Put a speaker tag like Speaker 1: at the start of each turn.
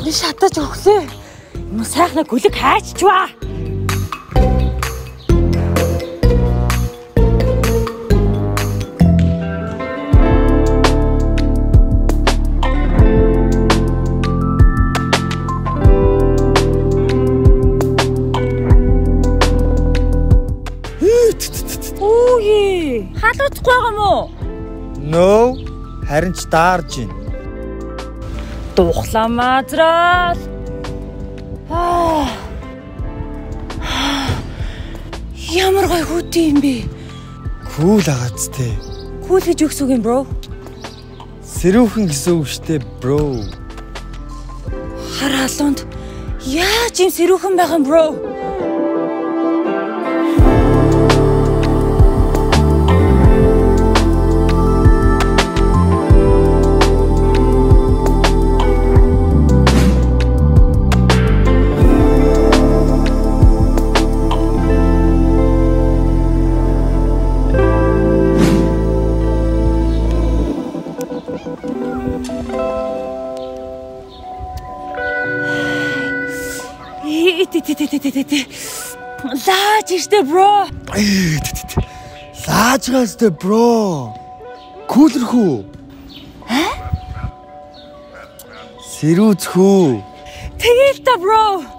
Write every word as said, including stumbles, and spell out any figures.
Speaker 1: Шатаж өглөө. Юм сайхна гүлэг хайччваа. Үгүй. Халууцгүй байгаа мó?
Speaker 2: No, харин ч даарж байна.
Speaker 1: Тухлаа мазрал. Аа. Ямар гой хүүтэй юм бэ?
Speaker 2: Кул агаацтэй.
Speaker 1: Кул гэж юу гэсэн үг юм, bro?
Speaker 2: Сэрүүхэн гэсэн үг штэ, bro.
Speaker 1: Хараалунд яаж юм сэрүүхэн байгаа юм, bro? Лааж штэ, bro.
Speaker 2: Лааж гастэй, bro. Кулэр хүү?
Speaker 1: Ха?
Speaker 2: Сэрүүц хүү?
Speaker 1: Тэгэл та, bro.